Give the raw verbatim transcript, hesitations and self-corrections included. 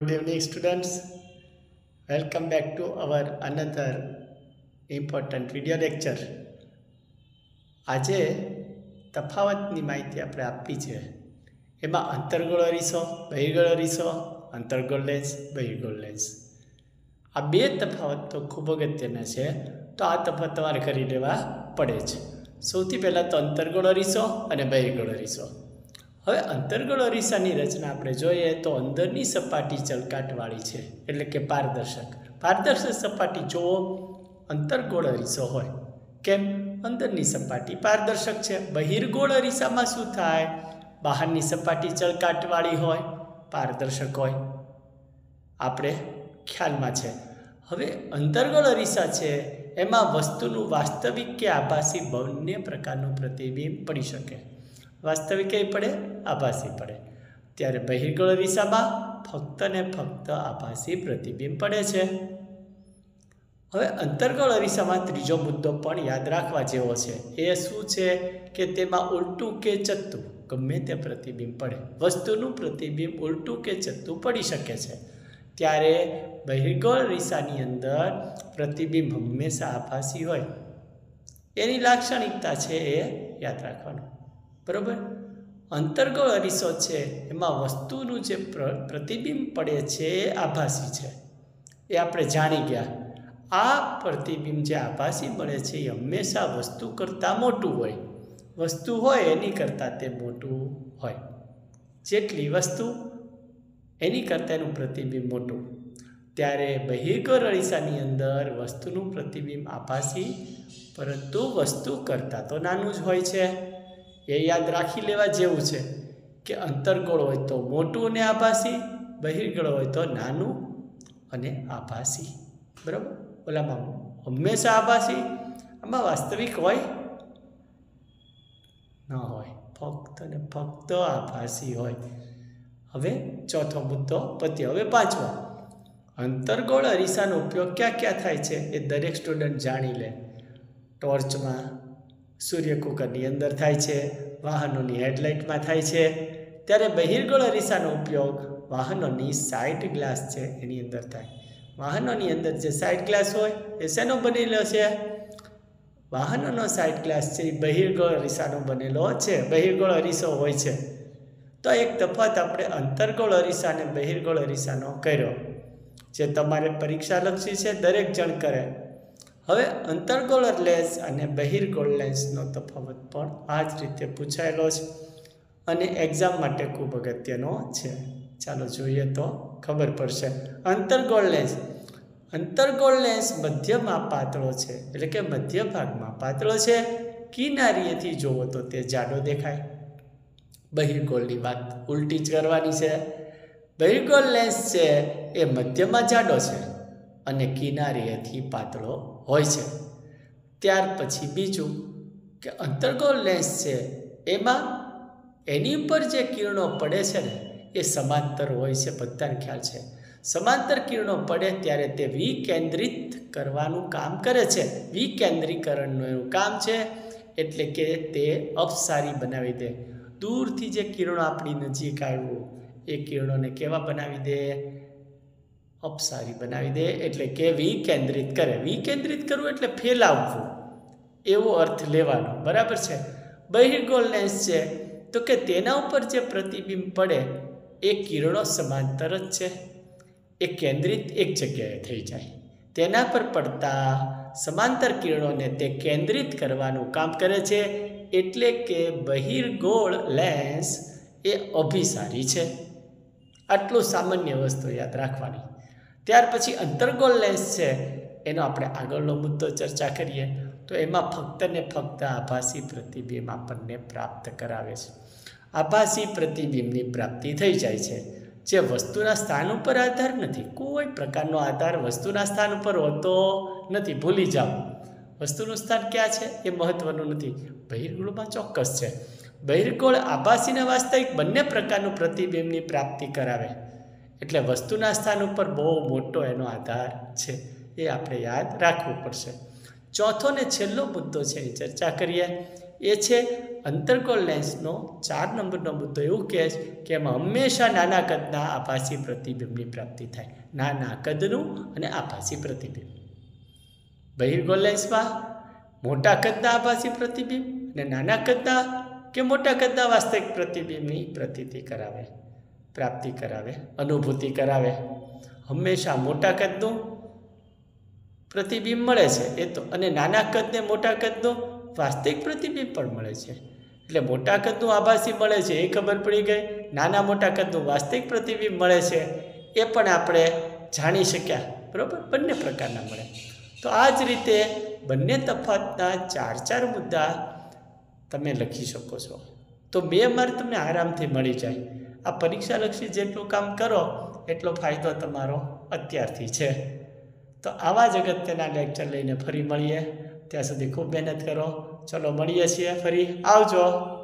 Good evening, students. Welcome back to our another important video lecture. આજે તફાવતની માહિતી આપણે આપી છે. એમાં અંતર્ગોળ અરીસો, બહિર્ગોળ અરીસો, અંતર્ગોળ લેન્સ, બહિર્ગોળ લેન્સ. આ બે તફાવત તો ખૂબ અગત્યના છે, તો આ તફાવત તમારે કરી લેવા પડે છે. સૌથી પહેલાં તો અંતર્ગોળ અરીસો અને બહિર્ગોળ અરીસો. હવે અંતર્ગોળ અરીસાની રચના આપણે જોઈએ તો અંદરની સપાટી ચળકાટવાળી છે, એટલે કે પારદર્શક. પારદર્શક સપાટી જુઓ, અંતર્ગોળ અરીસો હોય. કેમ? અંદરની સપાટી પારદર્શક છે. બહિર્ગોળ અરીસામાં શું થાય? બહારની સપાટી ચળકાટવાળી હોય, પારદર્શક હોય. આપણે ખ્યાલમાં છે. હવે અંતર્ગોળ અરીસા છે એમાં વસ્તુનું વાસ્તવિક કે આભાસી બંને પ્રકારનું પ્રતિબિંબ પડી શકે. વાસ્તવિક કઈ પડે? આભાસી પડે. ત્યારે બહિર્ગોળ અરીસામાં ફક્ત ને ફક્ત આભાસી પ્રતિબિંબ પડે છે. હવે અંતર્ગોળ અરીસામાં ત્રીજો મુદ્દો પણ યાદ રાખવા જેવો છે. એ શું છે કે તેમાં ઉલટું કે ચત્તું ગમે તે પ્રતિબિંબ પડે. વસ્તુનું પ્રતિબિંબ ઉલટું કે ચત્તું પડી શકે છે. ત્યારે બહિર્ગોળ અરીસાની અંદર પ્રતિબિંબ હંમેશા આભાસી હોય. એની લાક્ષણિકતા છે એ યાદ રાખવાનું. બરાબર? અંતર્ગોળ અરીસો છે એમાં વસ્તુનું જે પ્રતિબિંબ પડે છે એ આભાસી છે, એ આપણે જાણી ગયા. આ પ્રતિબિંબ જે આભાસી મળે છે એ હંમેશા વસ્તુ કરતાં મોટું હોય. વસ્તુ હોય એની કરતાં તે મોટું હોય. જેટલી વસ્તુ એની કરતાં એનું પ્રતિબિંબ મોટું. ત્યારે બહિર્ગોળ અરીસાની અંદર વસ્તુનું પ્રતિબિંબ આભાસી, પરંતુ વસ્તુ કરતાં તો નાનું જ હોય છે. એ યાદ રાખી લેવા જેવું છે કે અંતર્ગોળ હોય તો મોટું અને આભાસી, બહિર્ગોળ હોય તો નાનું અને આભાસી. બરાબર? ઓલામાં હંમેશા આભાસી, આમાં વાસ્તવિક હોય ન હોય, ફક્ત ને ફક્ત આભાસી હોય. હવે ચોથો મુદ્દો પત્યો. હવે પાંચમો, અંતર્ગોળ અરીસાનો ઉપયોગ ક્યાં ક્યાં થાય છે એ દરેક સ્ટુડન્ટ જાણી લે. ટોર્ચમાં, સૂર્યકુકરની અંદર થાય છે, વાહનોની હેડલાઇટમાં થાય છે. ત્યારે બહિર્ગોળ અરીસાનો ઉપયોગ વાહનોની સાઇડ ગ્લાસ છે એની અંદર થાય. વાહનોની અંદર જે સાઇડ ગ્લાસ હોય એ શેનો બનેલો છે? વાહનોનો સાઇડ ગ્લાસ છે એ બહિર્ગોળ અરીસાનો બનેલો છે, બહિર્ગોળ અરીસો હોય છે. તો એક તફાવત આપણે અંતર્ગોળ અરીસા અને બહિર્ગોળ અરીસાનો કર્યો, જે તમારે પરીક્ષાલક્ષી છે, દરેક જણ કરે. હવે અંતર્ગોળ લેન્સ અને બહિર્ગોળ લેન્સનો તફાવત પણ આ જ રીતે પૂછાયેલો છે અને એક્ઝામ માટે ખૂબ અગત્યનો છે. ચાલો જોઈએ તો ખબર પડશે. અંતર્ગોળ લેન્સ. અંતર્ગોળ લેન્સ મધ્યમાં પાતળો છે, એટલે કે મધ્ય ભાગમાં પાતળો છે. કિનારીએથી જુઓ તો તે જાડો દેખાય. બહિર્ગોળની વાત ઉલટી જ કરવાની છે. બહિર્ગોળ લેન્સ છે એ મધ્યમાં જાડો છે અને કિનારીએથી પાતળો હોય છે. ત્યાર પછી બીજું કે અંતર્ગોળ લેન્સ છે એમાં એની ઉપર જે કિરણો પડે છે ને એ સમાંતર હોય છે. બધાને ખ્યાલ છે. સમાંતર કિરણો પડે ત્યારે તે વિકેન્દ્રિત કરવાનું કામ કરે છે. વિકેન્દ્રીકરણનું એનું કામ છે, એટલે કે તે અપસારી બનાવી દે. દૂરથી જે કિરણો આપણી નજીક આવ્યું એ કિરણોને કેવા બનાવી દે? અપસારી બનાવી દે, એટલે કે વિકેન્દ્રિત કરે. વિકેન્દ્રિત કરવું એટલે ફેલાવવું, એવો અર્થ લેવાનો. બરાબર છે? બહિર્ગોળ લેન્સ છે તો કે તેના ઉપર જે પ્રતિબિંબ પડે એ કિરણો સમાંતર જ છે, એ કેન્દ્રિત એક જગ્યાએ થઈ જાય. તેના પર પડતા સમાંતર કિરણોને તે કેન્દ્રિત કરવાનું કામ કરે છે, એટલે કે બહિર્ગોળ લેન્સ એ અભિસારી છે. આટલું સામાન્ય વસ્તુ યાદ રાખવાની. ત્યાર પછી અંતર્ગોળ લેન્સ છે એનો આપણે આગળનો મુદ્દો ચર્ચા કરીએ તો એમાં ફક્ત ને ફક્ત આભાસી પ્રતિબિંબ આપણને પ્રાપ્ત કરાવે છે. આભાસી પ્રતિબિંબની પ્રાપ્તિ થઈ જાય છે, જે વસ્તુના સ્થાન ઉપર આધાર નથી. કોઈ પ્રકારનો આધાર વસ્તુના સ્થાન ઉપર હોતો નથી. ભૂલી જાઓ, વસ્તુનું સ્થાન ક્યાં છે એ મહત્વનું નથી. બહિર્ગોળમાં ચોક્કસ છે. બહિર્ગોળ આભાસી અને વાસ્તવિક બંને પ્રકારનું પ્રતિબિંબની પ્રાપ્તિ કરાવે, એટલે વસ્તુના સ્થાન ઉપર બહુ મોટો એનો આધાર છે. એ આપણે યાદ રાખવું પડશે. ચોથો ને છેલ્લો મુદ્દો છે એ ચર્ચા કરીએ. એ છે અંતર્ગોળ લેન્સનો ચાર નંબરનો મુદ્દો એવું કહે છે કે એમાં હંમેશા નાના કદના આભાસી પ્રતિબિંબની પ્રાપ્તિ થાય. નાના કદનું અને આભાસી પ્રતિબિંબ. બહિર્ગોળ લેન્સમાં મોટા કદના આભાસી પ્રતિબિંબ અને નાના કદના કે મોટા કદના વાસ્તવિક પ્રતિબિંબની પ્રતીતિ કરાવે, પ્રાપ્તિ કરાવે, અનુભૂતિ કરાવે. હંમેશા મોટા કદનું પ્રતિબિંબ મળે છે એ તો, અને નાના કદને મોટા કદનું વાસ્તવિક પ્રતિબિંબ પણ મળે છે. એટલે મોટા કદનું આભાસી મળે છે એ ખબર પડી ગઈ, નાના મોટા કદનું વાસ્તવિક પ્રતિબિંબ મળે છે એ પણ આપણે જાણી શક્યા. બરાબર, બંને પ્રકારના મળે. તો આ જ રીતે બંને તફાવતના ચાર ચાર મુદ્દા તમે લખી શકો છો. તો બે માર્ક તમને આરામથી મળી જાય. આ પરીક્ષાલક્ષી જેટલું કામ કરો એટલો ફાયદો તમારો અત્યારથી છે. તો આવા જ અગત્યના લેક્ચર લઈને ફરી મળીએ. ત્યાં સુધી ખૂબ મહેનત કરો. ચલો મળીએ છીએ ફરી. આવજો.